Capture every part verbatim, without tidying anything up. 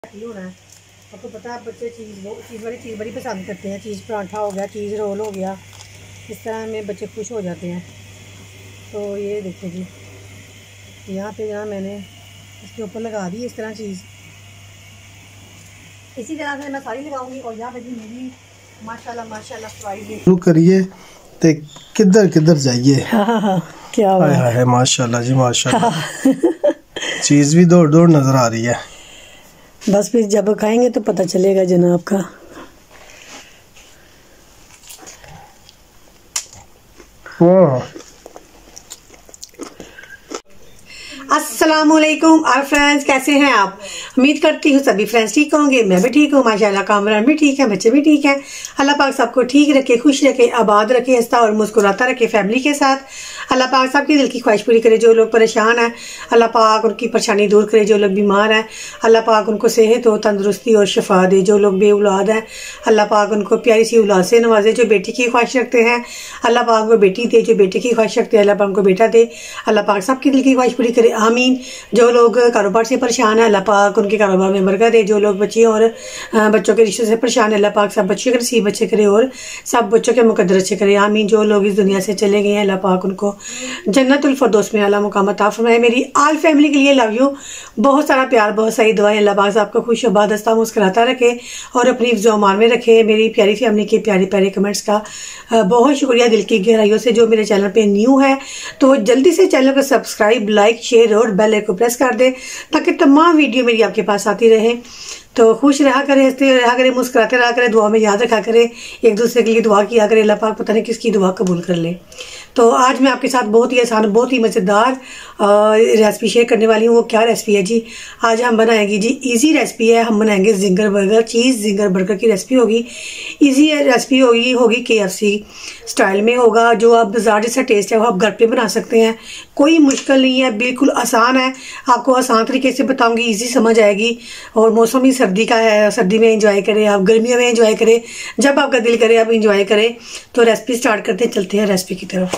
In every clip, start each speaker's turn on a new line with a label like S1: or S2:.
S1: होना है। आपको पता है बच्चे चीज़ वो चीज़ वाली चीज़ बड़ी पसंद करते हैं। चीज़ पराठा हो गया, चीज़ रोल हो गया, इस तरह में बच्चे खुश हो जाते हैं। तो ये देखिए जी, यहाँ पे यहाँ मैंने इसके ऊपर लगा दी इस तरह चीज़। इसी तरह से मैं सारी लगाऊंगी। और यहाँ पे भी मेरी माशाल्लाह माशाल्लाह फ्राई शुरू
S2: करिए तो किधर किधर जाइए।
S1: हाँ हाँ हाँ क्या
S2: हुआ है माशाल्लाह जी माशाल्लाह। चीज़ भी दौड़ दौड़ नज़र आ रही है।
S1: बस फिर जब खाएंगे तो पता चलेगा जनाब का। अस्सलामुअलैकुम आर फ्रेंड्स, कैसे हैं आप? उम्मीद करती हूँ सभी फ्रेंड्स ठीक होंगे। मैं भी ठीक हूँ माशाल्लाह। कामरान भी ठीक है, बच्चे भी ठीक हैं। अल्लाह पाक सबको ठीक रखे, खुश रखे, आबाद रखे, हंसता और मुस्कुराता रखे फैमिली के साथ। अल्लाह पाक सबकी दिल की ख्वाहिश पूरी करे। जो लोग परेशान हैं अल्लाह पाक उनकी परेशानी दूर करे। जो लोग बीमार हैं अल्लाह पाक उनको सेहत हो, तंदुरुस्ती और शिफा दे। जो लोग बे औलाद हैं अल्लाह पाक उनको प्यारी सी औलाद से नवाजे। जो बेटी की ख्वाहिश रखते हैं अल्लाह पाक को बेटी दे। जो बेटे की ख्वाहिश रखते हैं अल्लाह पाक उनको बेटा दे। अल्लाह पाक सबकी दिल की ख्वाहिश पूरी करे, आमीन। जो लोग कारोबार से परेशान है अल्लाह पाक उनके कारोबार में बरकत दे। जो लोग बच्चे और बच्चों के रिश्ते से परेशान है अल्लाह पाक सब बच्चों के नसीब अच्छे करे और सब बच्चों के मुकद्दर अच्छे करे, आमीन। जो लोग इस दुनिया से चले गए हैं अल्लाह पाक उनको जन्नतुल फरदौस में आला मुकाम अता फरमाए। मेरी आल फैमिली के लिए लव यू, बहुत सारा प्यार, बहुत सारी दुआएं। अल्लाह पाक आपको खुश आबाद हंसता मुस्कुराता रखे और अपनी हिफ्ज़-ओ अमान में रखे। मेरी प्यारी फैमिली के प्यारे प्यारे कमेंट्स का बहुत शुक्रिया दिल की गहराइयों से। जो मेरे चैनल पे न्यू है तो जल्दी से चैनल को सब्सक्राइब, लाइक, शेयर और बेल आइकन को प्रेस कर दे ताकि तमाम वीडियो मेरी आपके पास आती रहे। तो खुश रहा करें, हंसते रहा करें, मुस्कुराते रहा करें, दुआ में याद रखा करें, एक दूसरे के लिए दुआ किया करें। अल्लाह पाक पता नहीं किसकी दुआ कबूल कर ले। तो आज मैं आपके साथ बहुत ही आसान, बहुत ही मज़ेदार रेसिपी शेयर करने वाली हूँ। वो क्या रेसिपी है जी? आज हम बनाएंगे जी, इजी रेसिपी है। हम बनाएंगे zinger burger, cheese zinger burger की रेसिपी होगी। इजी रेसिपी होगी होगी के एफ सी स्टाइल में होगा। जो आप बाजार जैसा टेस्ट है वो आप घर पे बना सकते हैं। कोई मुश्किल नहीं है, बिल्कुल आसान है। आपको आसान तरीके से बताऊंगी, इजी समझ आएगी। और मौसम ही सर्दी का है, सर्दी में एंजॉय करें, आप गर्मियों में एंजॉय करें, जब आपका दिल करे आप एंजॉय करें। तो रेसिपी स्टार्ट करते हैं, चलते हैं रेसिपी की तरफ।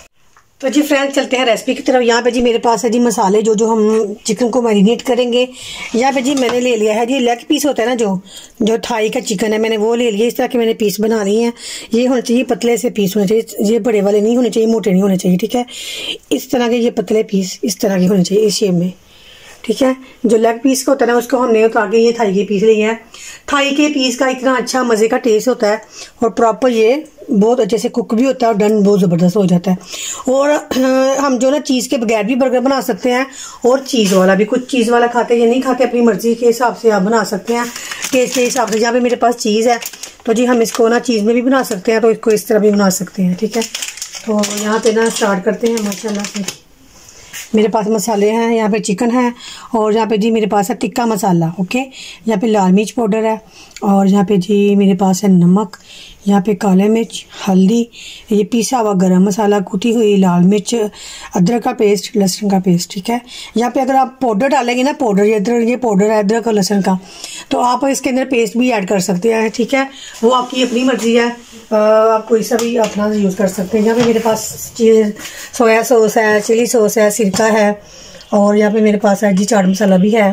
S1: तो जी फ्रेंड्स चलते हैं रेसिपी की तरफ। यहाँ पे जी मेरे पास है जी मसाले जो जो हम चिकन को मैरिनेट करेंगे। यहाँ पे जी मैंने ले लिया है जी लेग पीस होता है ना, जो जो थाई का चिकन है, मैंने वो ले लिया। इस तरह के मैंने पीस बना लिए हैं। ये होने चाहिए पतले से पीस होने चाहिए, ये बड़े वाले नहीं होने चाहिए, मोटे नहीं होने चाहिए, ठीक है। इस तरह के ये पतले पीस इस तरह के होने चाहिए, इस शेप में, ठीक है। जो लेग पीस का होता है ना उसको हमने उतार के ये थाई के पीस लिए हैं। थाई के पीस का इतना अच्छा मज़े का टेस्ट होता है और प्रॉपर ये बहुत अच्छे से कुक भी होता है और डन बहुत ज़बरदस्त हो जाता है। और हम जो ना चीज़ के बगैर भी बर्गर बना सकते हैं और चीज़ वाला भी। कुछ चीज़ वाला खाते हैं या नहीं खाते, अपनी मर्ज़ी के हिसाब से आप बना सकते हैं, टेस्ट के हिसाब से। जहाँ पे मेरे पास चीज़ है तो जी हम इसको ना चीज़ में भी बना सकते हैं, तो इसको इस तरह भी बना सकते हैं, ठीक है। तो यहाँ पर ना स्टार्ट करते हैं माशाल्लाह से। मेरे पास मसाले हैं, यहाँ पे चिकन है और यहाँ पे जी मेरे पास है टिक्का मसाला, ओके। यहाँ पे लाल मिर्च पाउडर है और यहाँ पे जी मेरे पास है नमक, यहाँ पे काले मिर्च, हल्दी, ये पीसा हुआ गरम मसाला, कुटी हुई लाल मिर्च, अदरक का पेस्ट, लहसुन का पेस्ट, ठीक है। यहाँ पे अगर आप पाउडर डालेंगे ना, पाउडर ये अदरक ये पाउडर है अदरक और लहसुन का, तो आप इसके अंदर पेस्ट भी ऐड कर सकते हैं, ठीक है। वो आपकी अपनी मर्जी है, आप कोई सा भी अपना यूज़ कर सकते हैं। यहाँ पे मेरे पास सोया सॉस है, चिली सॉस है, सिरका है और यहाँ पे मेरे पास है जी चाट मसाला भी है।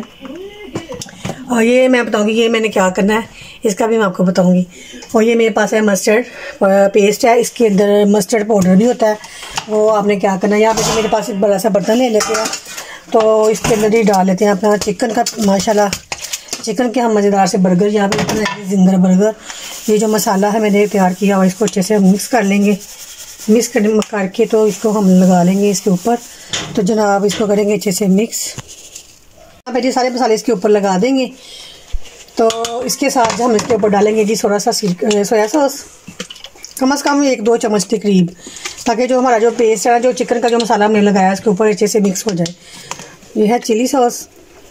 S1: और ये मैं बताऊंगी ये मैंने क्या करना है, इसका भी मैं आपको बताऊंगी। और ये मेरे पास है मस्टर्ड पेस्ट है, इसके अंदर मस्टर्ड पाउडर भी होता है। वो आपने क्या करना है, यहाँ पे मेरे पास एक बड़ा सा बर्तन ले लेते हैं तो इसके अंदर ही डाल लेते हैं अपना चिकन का। माशाल्लाह चिकन के हम मज़ेदार से बर्गर यहाँ पे बनाएंगे, जिंगर बर्गर। ये जो मसाला है मैंने तैयार किया हुआ, इसको अच्छे से हम मिक्स कर लेंगे। मिक्स कर करके तो इसको हम लगा लेंगे इसके ऊपर। तो जनाब इसको करेंगे अच्छे से मिक्स। यहाँ पे जी सारे मसाले इसके ऊपर लगा देंगे। तो इसके साथ हम इसके ऊपर डालेंगे जी थोड़ा सा सोया सॉस, कम अज़ कम एक दो चम्मच के करीब, ताकि जो हमारा जो पेस्ट है, जो चिकन का जो मसाला हमने लगाया इसके ऊपर अच्छे से मिक्स हो जाए। ये है चिली सॉस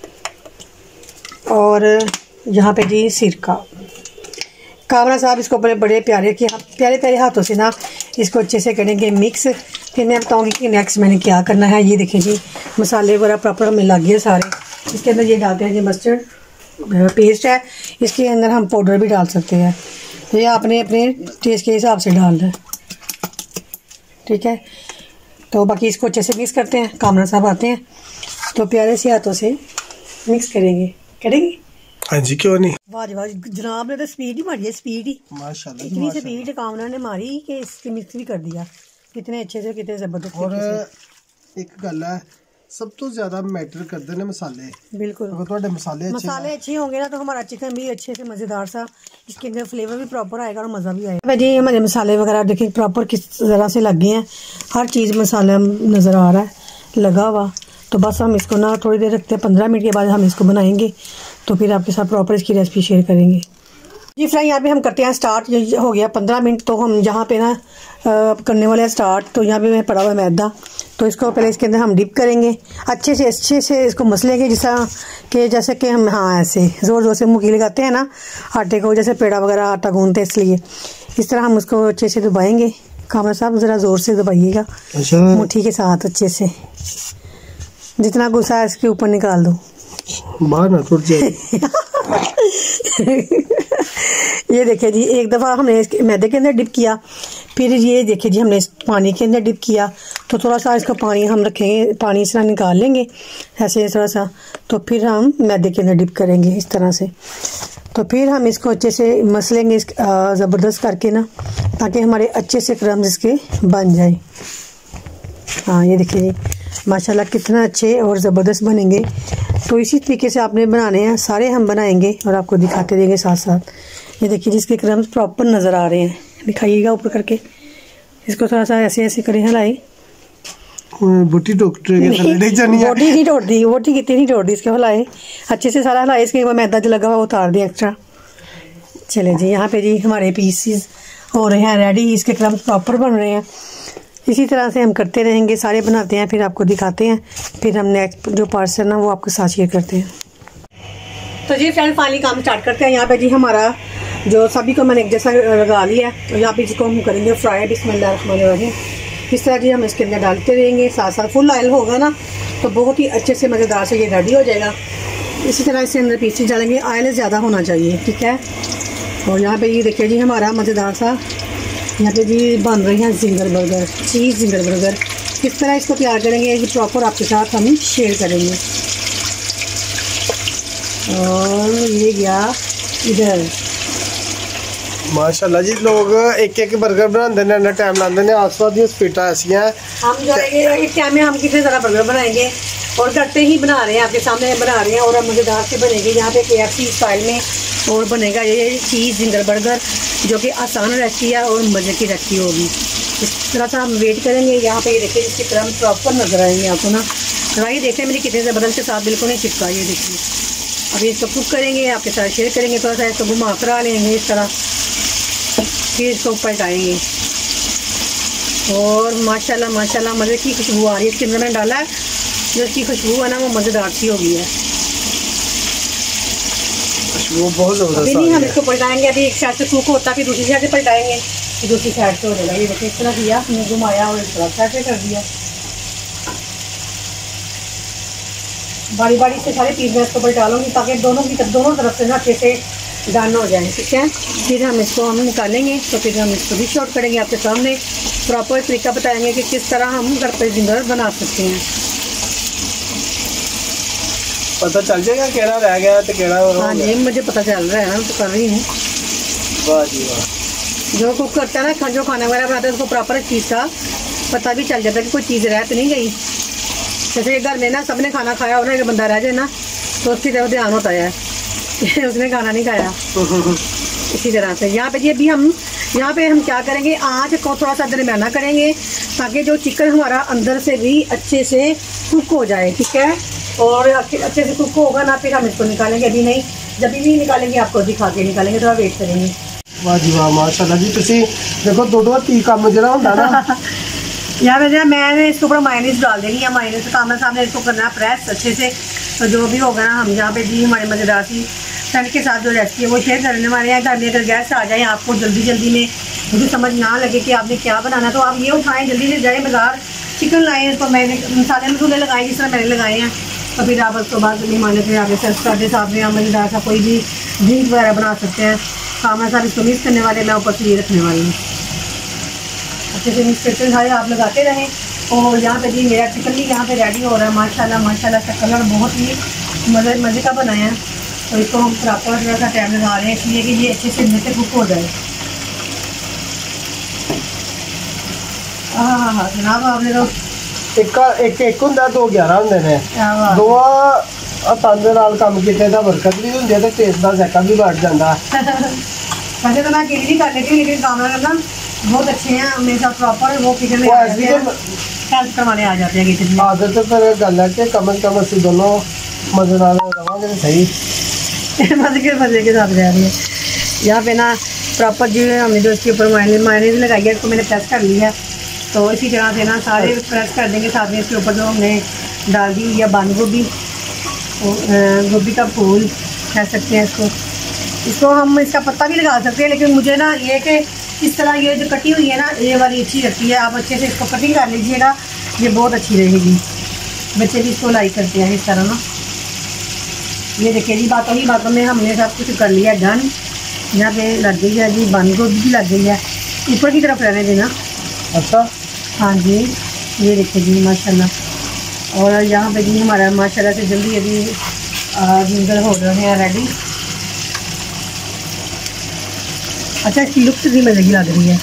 S1: और यहाँ पे जी सिरका। कामरा साहब इसको बड़े बड़े प्यारे के प्यारे प्यारे हाथों से ना इसको अच्छे से करेंगे मिक्स। फिर मैं बताऊंगी कि नेक्स्ट मैंने क्या करना है। ये देखें जी मसाले वगैरह प्रॉपर हमें लग गए सारे। इसके अंदर ये डालते हैं जी मस्टर्ड पेस्ट है, इसके अंदर हम पाउडर भी डाल सकते हैं। ये आपने अपने टेस्ट के हिसाब से डालना है, ठीक है। तो बाकी इसको अच्छे से मिक्स करते हैं। कामरा साहब आते हैं तो प्यारे से हाथों से मिक्स करेंगे करेंगे
S2: हाँ जी, क्यों नहीं।
S1: वाह वाह, जनाब ने तो स्पीड ही मारी है, स्पीड ही
S2: माशाल्लाह,
S1: इतनी स्पीड कामना ने मारी कि इसकी मिक्स भी कर दिया। कितने अच्छे से, कितने जबरदस्त।
S2: और एक गल है, सब तो ज्यादा मैटर करते हैं मसाले। बिल्कुल, अगर थोड़े मसाले अच्छे
S1: मसाले अच्छे होंगे ना तो हमारा चिकन भी अच्छे से मजेदार सा, इसके अंदर फ्लेवर भी प्रॉपर आएगा और मजा भी आएगा। जी हमारे मसाले वगैरह देखिए प्रॉपर किस तरह से लग गए हैं, हर चीज मसाला नजर आ रहा है लगा हुआ। तो बस हम इसको ना थोड़ी देर रखते हैं, पंद्रह मिनट के बाद हम इसको बनाएंगे तो फिर आपके साथ प्रॉपर इसकी रेसिपी शेयर करेंगे। जी फ्राई यहाँ पे हम करते हैं स्टार्ट। हो गया पंद्रह मिनट, तो हम जहाँ पे ना करने वाले हैं स्टार्ट। तो यहाँ पे मैं पड़ा हुआ है मैदा, तो इसको पहले इसके अंदर हम डिप करेंगे, अच्छे से अच्छे से इसको मसलेंगे, जैसा कि जैसे कि हम हाँ ऐसे ज़ोर ज़ोर से मुँह लगाते हैं ना आटे को, जैसे पेड़ा वगैरह आटा गूंदते हैं, इसलिए इस तरह हम उसको अच्छे से दबाएंगे। कामरा साहब ज़रा ज़ोर से दबाइएगा, मुट्ठी के साथ अच्छे से, जितना गुस्सा है इसके ऊपर निकाल दो,
S2: बाहर ना टूट जाए।
S1: ये देखिए जी, एक दफ़ा हमने मैदे के अंदर डिप किया, फिर ये देखिए जी हमने पानी के अंदर डिप किया, तो थोड़ा सा इसका पानी हम रखेंगे, पानी इस तरह निकाल लेंगे ऐसे थोड़ा सा, तो फिर हम मैदे के अंदर डिप करेंगे इस तरह से। तो फिर हम इसको अच्छे से मसलेंगे ज़बरदस्त करके ना, ताकि हमारे अच्छे से क्रम्स इसके बन जाए। हाँ ये देखिए जी माशाल्लाह कितना अच्छे और ज़बरदस्त बनेंगे। तो इसी तरीके से आपने बनाने हैं, सारे हम बनाएंगे और आपको दिखाते रहेंगे साथ साथ। ये देखिए जिसके क्रम्स प्रॉपर नज़र आ रहे हैं, दिखाइएगा ऊपर करके, इसको थोड़ा सा ऐसे ऐसे करें, हिलाए।
S2: बोटी डॉक्टर के थले नहीं जानी है,
S1: बोटी नहीं तोड़ती, बोटी कितनी नहीं तोड़ती, इसके हिलाए अच्छे से, सारा हिलाए, इसके मैदा जो लगा हुआ उतार दिया एक्स्ट्रा। चले जी यहाँ पे जी हमारे पीसीस हो रहे हैं रेडी, इसके क्रम्स प्रॉपर बन रहे हैं। इसी तरह से हम करते रहेंगे, सारे बनाते हैं, फिर आपको दिखाते हैं, फिर हम नेक्स्ट जो पार्ट्स है ना वो आपके साथ शेयर करते हैं। तो जी फ्रेंड फाइनली काम स्टार्ट करते हैं। यहाँ पे जी हमारा जो सभी को मैंने एक जैसा लगा लिया है, तो यहाँ पे इसको हम करेंगे फ्राई। बिस्मिल्लाहिर्रहमानिर्रहीम। इस तरह जी हम इसके अंदर डालते रहेंगे, साथ साथ फुल ऑयल होगा ना तो बहुत ही अच्छे से मज़ेदार से ये रेडी हो जाएगा। इसी तरह इसके अंदर पीसेस डालेंगे, ऑयल ज़्यादा होना चाहिए, ठीक है। और यहाँ पे ये देखिए जी हमारा मज़ेदार सा यहाँ पे जी बन रही हैं zinger burger, cheese zinger burger. किस तरह इसको तैयार करेंगे ये प्रॉपर आपके साथ हम शेयर करेंगे। और ये गया इधर
S2: माशाल्लाह जी, लोग एक एक बर्गर बनाते हैं, इतना टाइम लाते हैं, आसपास दी स्पीटा ऐसी हैं।
S1: हम जो है इस टाइम में हम कितने ज़्यादा बर्गर बनाएंगे और करते ही बना रहे हैं, आपके सामने बना रहे हैं, और हम मज़ेदार से बनेंगे यहाँ पे के एफ सी स्टाइल में। और बनेगा ये चीज़ जिंगर बर्गर, जो कि आसान रेसिपी है और मज़े की रेसिपी होगी। इस तरह से हम वेट करेंगे। यहाँ पे ये देखिए इसके क्रम प्रॉपर नजर आएंगे आपको ना। कढ़ाई देखिए मेरी कितने ज़बरदस्त के साथ बिल्कुल नहीं चिपका, ये देखिए। अभी इसको कुक करेंगे, आपके साथ शेयर करेंगे, थोड़ा सा इसको घुमा करा लेंगे इस तरह, फिर इसको पलटाएंगे। और माशाल्लाह माशाल्लाह मज़े की खुशबू आ रही है। इसके अंदर मैंने डाला है, जो इसकी खुशबू है ना वो मज़ेदार सी हो गई है,
S2: वो बहुत ज़बरदस्त।
S1: अभी नहीं हम इसको पलटाएंगे, अभी एक साइड से कुक होता है फिर दूसरी साइड से पलटाएंगे, फिर दूसरी साइड से हो जाएगा। ये देखिए इस तरह किया हमने, घुमाया और इस तरह साइड से कर दिया। बारी बारी से सारे पीस में इसको पलटा लूँगी ताकि दोनों की दोनों तरफ से ना अच्छे से डन हो जाए, ठीक है। फिर हम इसको हम निकालेंगे, तो फिर हम इसको भी शॉर्ट करेंगे, आपके सामने प्रॉपर तरीका बताएंगे कि किस तरह हम घर पर जिंगर बना सकते हैं।
S2: पता चल जाएगा केड़ा रह गया तो केड़ा।
S1: हाँ जी मुझे पता चल रहा है ना, तो कर रही हूँ।
S2: वाह जी वाह।
S1: जो कुक करता है ना, जो खाना वगैरह बनाता है, उसको प्रॉपर चीज़ का पता भी चल जाता है कि कोई चीज़ रह तो नहीं गई। जैसे घर में ना सबने खाना खाया और ना एक बंदा रह जाए ना, तो उसकी तरफ ध्यान होता है उसने खाना नहीं खाया। इसी तरह से यहाँ पे जी अभी हम यहाँ पे हम क्या करेंगे, आँच को थोड़ा सा दरमियाना करेंगे ताकि जो चिकन हमारा अंदर से भी अच्छे से कुक हो जाए, ठीक है। और अच्छे से कुक होगा ना फिर हम इसको निकालेंगे, अभी नहीं, जब भी निकालेंगे आपको दिखा के निकालेंगे, थोड़ा वेट करेंगे।
S2: वाह जी वाह माशाल्लाह जी, तुसी देखो दो दो तीन काम जरा होता ना।
S1: यार मैं मैंने इसके ऊपर मायोनीज डाल देनी है, मायोनीज का काम सामने इसको करना है प्रेस अच्छे से। तो जो भी होगा ना हम यहाँ पे जी हमारे मज़ेदार सी फ्रेंड के साथ जो रेसिपी है वो शेयर करने वाले हैं। घर में अगर गेस्ट आ जाए, आपको जल्दी जल्दी में मुझे समझ ना लगे कि आपने क्या बनाना, तो आप ये उठाएँ, जल्दी से जाए बाजार, चिकन लाएँ, इसको मैंने मसाले मसूले लगाए जिस तरह मैंने लगाए हैं, तो फिर आप उसके बाद मेहमानों के आगे सर्व करते साथ में आप मज़ेदार सा कोई भी ड्रिंक वगैरह बना सकते हैं। खाना साथ इसको मिक्स करने वाले, मैं ऊपर से ये रखने वाली हूँ, अच्छे से मिक्स करते सारे आप लगाते रहें। और यहाँ पे जी मेरा चिकन भी यहाँ पे रेडी हो रहा है। माशाल्लाह माशाल्लाह का कलर बहुत ही मज़े मज़े का बनाया है। तो इसको हम प्रॉपर थोड़ा सा टाइम लगा रहे हैं इसलिए कि ये अच्छे से अंदर से कुक हो जाए। हाँ हाँ हाँ जनाब आपने तो
S2: एक एक एक होंदा दो ग्यारह होंदे ने दो तंद नाल काम कीते दा बरकत भी हुंदी ते टेस्ट दा जायका भी बढ़ जांदा।
S1: वैसे तो मैं अकेली भी कर लेती हूँ लेकिन कामरा करना बहुत अच्छे हैं मेरे साथ प्रॉपर वो किचन में आ जाते हैं हेल्प करवाने आ जाते हैं किचन में।
S2: आदत तो फिर गल है कि कम से कम असं दोनों मजे नाल रवांगे तो सही
S1: मजे के मजे के साथ रह रही है। यहाँ पे ना प्रॉपर जो हमने जो इसके ऊपर मायने मायनेज लगाई है इसको मैंने प्रेस कर ली है। तो इसी तरह से ना सारे प्रेस कर देंगे। साथ में इसके ऊपर जो हमने डाल दी या बंद गोभी गोभी का फूल कह सकते हैं इसको इसको हम इसका पत्ता भी लगा सकते हैं लेकिन मुझे ना ये कि इस तरह ये जो कटी हुई है ना ये वाली अच्छी लगती है। आप अच्छे से इसको कटिंग कर लीजिएगा ये बहुत अच्छी रहेगी। बच्चे भी इसको लाइक करते हैं इस तरह ना। ये देखिए जी बातों ही बातों में हमने सब कुछ कर लिया डन। यहाँ पे लग गई है जी बंद गोभी भी लग गई है ऊपर की तरफ रहने देना।
S2: अच्छा
S1: हाँ जी ये देखिए जी माशाल्लाह। और यहाँ पे जी हमारा माशाल्लाह से जल्दी अभी नूडल हो रहे हैं रेडी। अच्छा इसकी लुक भी मजे की लग रही है।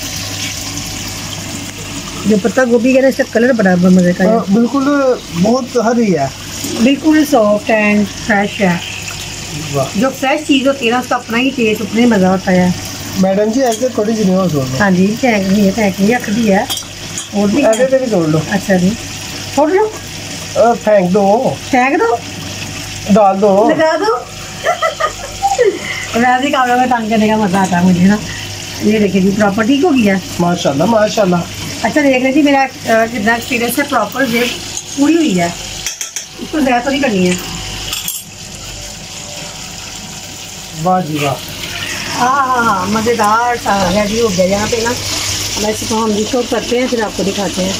S1: जो पत्ता गोभी का ना इसका कलर बड़ा मजे का है।
S2: बिल्कुल बहुत हरी है
S1: बिल्कुल सॉफ्ट एंड फ्रेश है। जो फ्रेश चीज़ होती है ना उसका अपना ही टेस्ट अपना ही मज़ा होता है।
S2: मैडम जी ऐसे थोड़ी सी नहीं।
S1: हाँ जी फेंक दी है फेंक दी रख दी है और भी
S2: ऐसे भी तोड़ लो।
S1: अच्छा जी छोड़ लो
S2: फेंक दो
S1: फेंक दो
S2: डाल दो
S1: लगा दो। वैसे कामरा में तंग करने का मजा आता है मुझे ना। ये देखिए जी प्रॉपर ठीक हो गया
S2: माशाल्लाह माशाल्लाह।
S1: अच्छा देख लीजिए मेरा कितना एक्सपीरियंस है प्रॉपर वेब पूरी हुई है इसको ज़्यादा तो नहीं करनी है।
S2: वाह जी वाह
S1: हाँ हाँ हाँ मज़ेदार सा रेडी हो गया। यहाँ पे ना हम इसको हम डिश आउट करते हैं फिर आपको दिखाते हैं।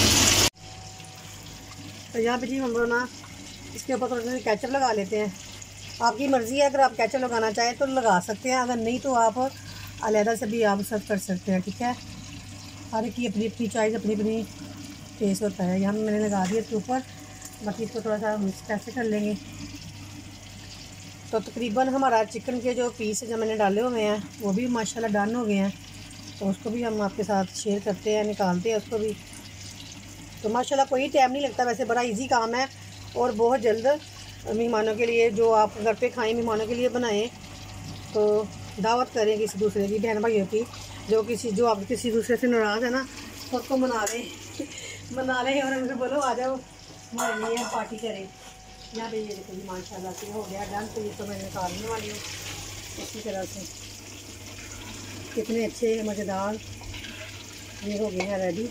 S1: तो यहाँ पे जी हम लोग ना इसके ऊपर थोड़ा सा केचप लगा लेते हैं। आपकी मर्ज़ी है अगर आप केचप लगाना चाहें तो लगा सकते हैं अगर नहीं तो आप अलहदा से भी आप सर्व कर सकते हैं। ठीक है हर एक की अपनी अपनी चॉइस अपनी अपनी टेस्ट होता है। यहाँ मैंने लगा दिया इसके ऊपर बाकी इसको थोड़ा सा मिक्स कैसे कर लेंगे। तो तकरीबन हमारा चिकन के जो पीस जो मैंने डाले हुए हैं वो भी माशाल्लाह डन हो गए हैं। तो उसको भी हम आपके साथ शेयर करते हैं निकालते हैं उसको भी। तो माशाल्लाह कोई टाइम नहीं लगता वैसे बड़ा इजी काम है और बहुत जल्द मेहमानों के लिए जो आप घर पे खाएं मेहमानों के लिए बनाएं तो दावत करें किसी दूसरे की बहन भाइयों की जो किसी जो आप किसी दूसरे से नाराज़ है ना तो उसको मना लें मना लें और उनसे बोलो आ जाओ हमारे लिए पार्टी करें। यहाँ पे ये देखो माशाल्लाह से हो गया डन। तो ये तो मैं निकालने वाली हूँ इसी तरह से कितने अच्छे मज़ेदार ये हो गए हैं रेडी।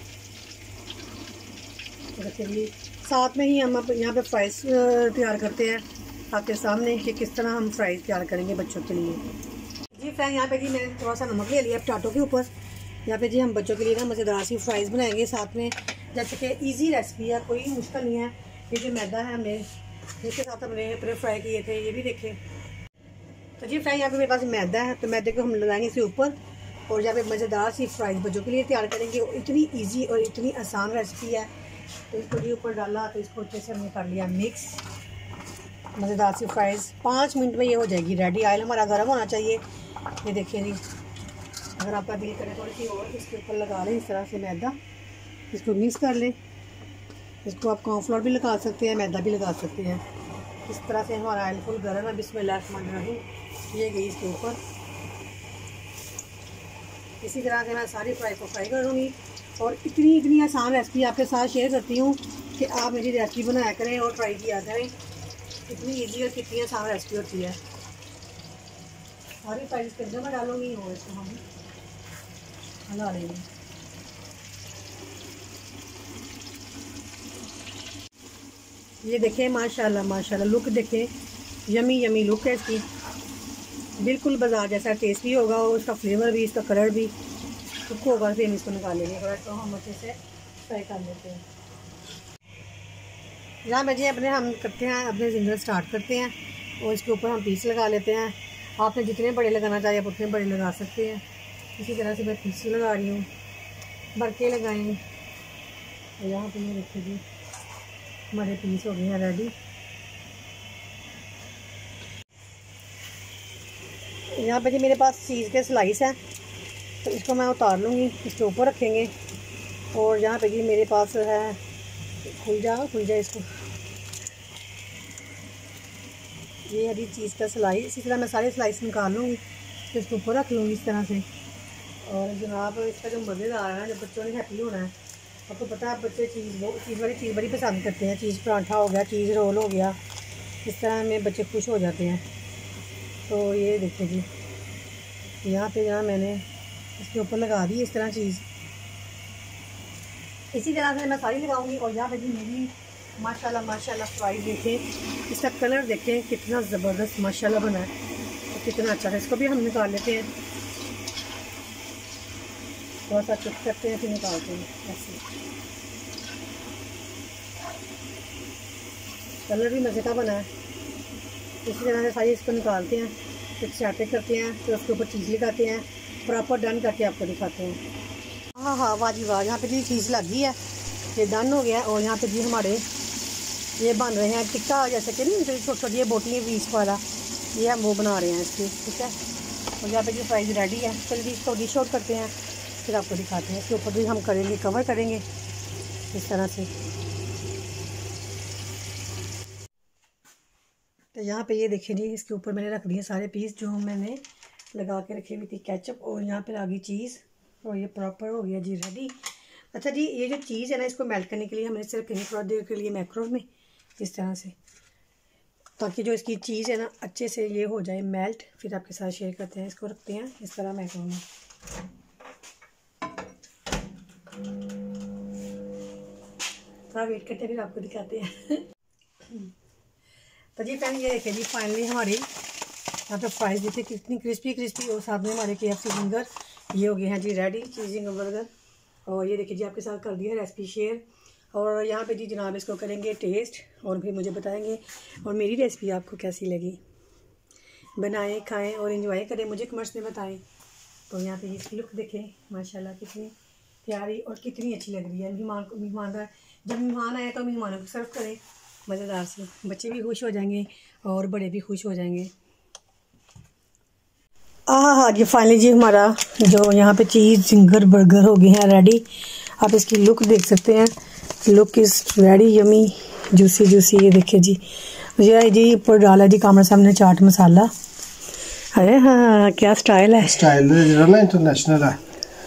S1: देखिए साथ में ही हम यहाँ पे फ्राइज़ तैयार करते हैं आपके सामने कि किस तरह हम फ्राइज़ तैयार करेंगे बच्चों के लिए। जी फ्रेंड यहाँ पे जी मैंने थोड़ा सा नमक ले लिया पटाटो के ऊपर। यहाँ पे जी हम बच्चों के लिए ना मज़ेदार सी फ्राइज़ बनाएंगे साथ में। जैसे कि इजी रेसिपी है कोई मुश्किल नहीं है। ये जो मैदा है हमने इसके साथ हमने अपने फ्राई किए थे ये भी देखें। तो जी फ्राई यहाँ पे मेरे पास मैदा है तो मैदे को हम लगाएंगे इसके ऊपर और यहाँ पे मज़ेदार सी फ्राइज़ बच्चों के लिए तैयार करेंगे। इतनी ईजी और इतनी आसान रेसिपी है। तो इसको जी ऊपर डाला तो इसको अच्छे से हमने कर लिया मिक्स। मज़ेदार सी फ्राइज़ पाँच मिनट में ये हो जाएगी रेडी। ऑयल हमारा गर्म होना चाहिए। ये देखिए जी अगर आपका दिल करे थोड़ी सी और इसके ऊपर लगा लें इस तरह से मैदा इसको मिक्स कर लें। इसको आप कॉर्नफ्लोर भी लगा सकते हैं मैदा भी लगा सकते हैं। इस तरह से हमारा ऑयल फुल गर्म है। बिस्मिल्लाहिर्रहमानिर्रहीम ये गई इसके ऊपर। इसी तरह से मैं सारी फ्राई को फ्राई करूँगी और इतनी इतनी आसान रेसिपी आपके साथ शेयर करती हूँ कि आप मेरी रेसिपी बनाया करें और ट्राई किया करें। कितनी इजी और कितनी आसान रेसिपी होती है। सारी फ्राइज इसके अंदर मैं डालूँगी और इसको हम हला लेंगे। ये देखें माशाल्लाह माशाल्लाह लुक देखें यमी यमी लुक है इसकी। बिल्कुल बाजार जैसा टेस्ट भी होगा और उसका फ्लेवर भी इसका कलर भी कुक होगा। फिर हम इसको निकालेंगे थोड़ा तो हम अच्छे से फ्राई कर लेते हैं। यहाँ बजे अपने हम करते हैं अपने जिंदर स्टार्ट करते हैं और इसके ऊपर हम पीस लगा लेते हैं। आपने जितने बड़े लगाना चाहिए आप उतने बड़े लगा सकते हैं। इसी तरह से मैं पीस लगा रही हूँ बरके लगाएँ। और यहाँ पर ये देखिए जी हमारे पीस हो गए हैं रेडी। यहाँ पे जी मेरे पास चीज़ के स्लाइस हैं, तो इसको मैं उतार लूँगी, इसके ऊपर रखेंगे। और यहाँ पे जी मेरे पास है, खुल जा खुल जा इसको, ये है जी चीज़ का स्लाइस। इसी तरह मैं सारे स्लाइस निकाल लूँगी, तो इसके ऊपर रख लूँगी इस तरह से। और जनाब इसका जो मज़ेदार है ना, जब बच्चों ने हैप्पी होना है, आपको पता है बच्चे चीज़ वो चीज़ वाली चीज़ बड़ी पसंद करते हैं। चीज़ पराठा हो गया, चीज़ रोल हो गया, इस तरह में बच्चे खुश हो जाते हैं। तो ये देखिए जी, यहाँ पे जहाँ मैंने इसके ऊपर लगा दी इस तरह चीज़, इसी तरह से मैं सारी लगाऊंगी। और यहाँ पे भी मेरी माशाल्लाह माशाल्लाह फ्राई देखें, इसका कलर देखें कितना ज़बरदस्त माशाल्लाह बना है, तो कितना अच्छा है। इसको भी हम निकाल लेते हैं, थोड़ा सा चुप करते हैं फिर निकालते हैं। ऐसे कलर भी मज़े का बना है। इसी तरह से सारी इसको निकालते हैं, फिर चाटे करते हैं, फिर उसके ऊपर चीज़ लगाते हैं, प्रॉपर डन करके आपको दिखाते हैं। हाँ हाँ वाह जी वाह, यहाँ पे जी चीज़ लग गई है, ये डन हो गया। और यहाँ पे जी हमारे ये बन रहे हैं टिक्का, जैसे कि नहीं छोटी छोटी ये बोटियाँ बीच वाला, ये हम वो बना रहे हैं इसकी, ठीक है। और यहाँ पे जी फ्राइज रेडी है। चलिए इसको डिश आउट करते हैं, फिर आपको दिखाते हैं। इसके ऊपर भी हम करेंगे, कवर करेंगे इस तरह से। तो यहाँ पे ये देखिए जी, इसके ऊपर मैंने रख दिए सारे पीस जो मैंने लगा के रखी हुई थी केचप, और यहाँ पे आ गई चीज़, और ये प्रॉपर हो गया जी रेडी। अच्छा जी, ये जो चीज़ है ना, इसको मेल्ट करने के लिए हमने इसे रखेंगे थोड़ा देर के लिए माइक्रोवेव में, इस तरह से, ताकि जो इसकी चीज़ है ना अच्छे से ये हो जाए मेल्ट। फिर आपके साथ शेयर करते हैं। इसको रखते हैं इस तरह माइक्रोवेव में। थोड़ा वेट करते हैं, फिर आपको दिखाते हैं। तो जी फ्रेंड ये देखिए जी, फाइनली हमारी यहाँ पे फ्राइज देखिए कितनी क्रिस्पी क्रिस्पी, और साथ में हमारे के एफ सी फिंगर ये हो गए हैं जी रेडी, चीज़िंग बर्गर। और ये देखिए जी आपके साथ कर दिया रेसिपी शेयर। और यहाँ पे जी जनाब इसको करेंगे टेस्ट, और फिर मुझे बताएंगे और मेरी रेसिपी आपको कैसी लगी। बनाएं, खाएं और एंजॉय करें, मुझे कमेंट्स में बताएं। तो यहाँ पे इसकी लुक देखें माशाल्लाह कितनी प्यारी और कितनी अच्छी लग रही है। मेहमान को मेहमान जब मेहमान आए तो मेहमानों को सर्व करें मज़ेदार से, बच्चे भी खुश हो जाएंगे और बड़े भी खुश हो जाएंगे। हाँ हाँ ये फाइनली जी हमारा जो यहाँ पे चीज़ जिंगर बर्गर हो गए हैं रेडी। आप इसकी लुक देख सकते हैं, look is very yummy, juicy juicy. ये देखिए जी, मुझे जी ऊपर डाला जी कामरा सामने चाट मसाला। अरे हाँ क्या स्टाइल है,
S2: स्टाइल है इंटरनेशनल है।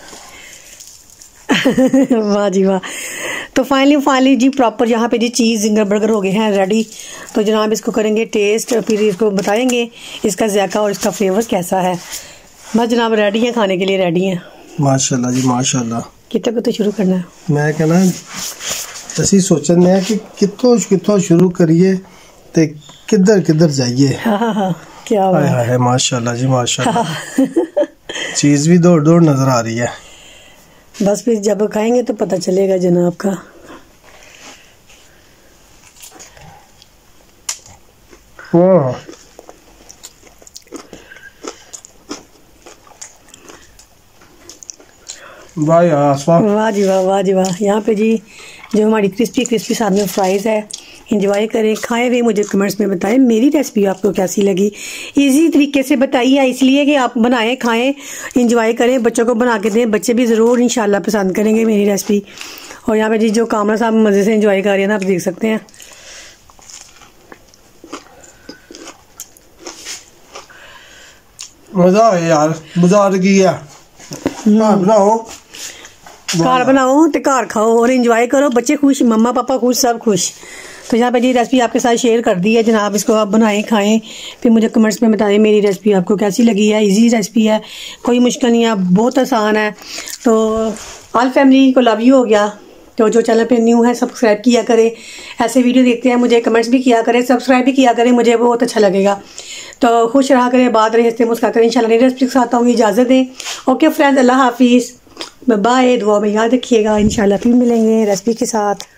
S1: वाह जी वाह। तो फाइनली फाइनली जी प्रॉपर यहाँ पे जी चीज़ जिंगर बर्गर हो गए हैं रेडी। तो जनाब इसको करेंगे टेस्ट, फिर इसको बताएंगे इसका जायका और इसका फ्लेवर कैसा है। बस जनाब रेडी है, खाने के लिए रेडी हैं।
S2: माशाल्लाह जी माशाल्लाह।
S1: कितने को तो शुरू करना है?
S2: मैं कहना ਅਸੀਂ सोचने हैं कि कितों कितों शुरू करिए ते किधर किधर जाइए।
S1: हाँ हाँ हाँ क्या हुआ
S2: है, है माशाल्लाह जी माशाल्लाह। चीज़ भी दौड़ दौड़ नजर आ रही है।
S1: बस फिर जब खाएंगे तो पता चलेगा जनाब का।
S2: वाह
S1: वाह जी वाह, वाह जी वाह। यहाँ पे जी जो हमारी क्रिस्पी क्रिस्पी साथ में फ्राइज़ है, इंजॉय करें, खाएं भी, मुझे कमेंट्स में बताएं मेरी रेसिपी आपको कैसी लगी। इजी तरीके से बताइए, इसलिए कि आप बनाएं, खाएं, इंजॉय करें, बच्चों को बना के दें, बच्चे भी ज़रूर इंशाल्लाह पसंद करेंगे मेरी रेसिपी। और यहाँ पे जी जो कामरा साहब मज़े से इंजॉय कर रहे हैं ना, आप देख सकते हैं।
S2: मज़ा है यार, बाजार की है, बनाओ
S1: घर बनाओ तो घर खाओ और इंजॉय करो, बच्चे खुश, मम्मा पापा खुश, सब खुश। तो यहाँ पे जी रेसिपी आपके साथ शेयर कर दी है जनाब, इसको आप बनाएं, खाएं, फिर मुझे कमेंट्स में बताएं मेरी रेसिपी आपको कैसी लगी है। इजी रेसिपी है, कोई मुश्किल नहीं है, बहुत आसान है। तो ऑल फैमिली को लव यू हो गया। तो जो चैनल पे न्यू है सब्सक्राइब किया करें, ऐसे वीडियो देखते हैं मुझे कमेंट्स भी किया करें, सब्सक्राइब भी किया करें, मुझे बहुत अच्छा लगेगा। तो खुश रहा करें, बात रहे, हंसते मुस्कुरा करें। इंशाल्लाह नई रेसिपी के साथ आऊँगी, इजाज़त दें। ओके फ्रेंड्स, अल्लाह हाफिज़, बाय। दुआ में याद रखिएगा, इंशाल्लाह फिर मिलेंगे रेसिपी के साथ।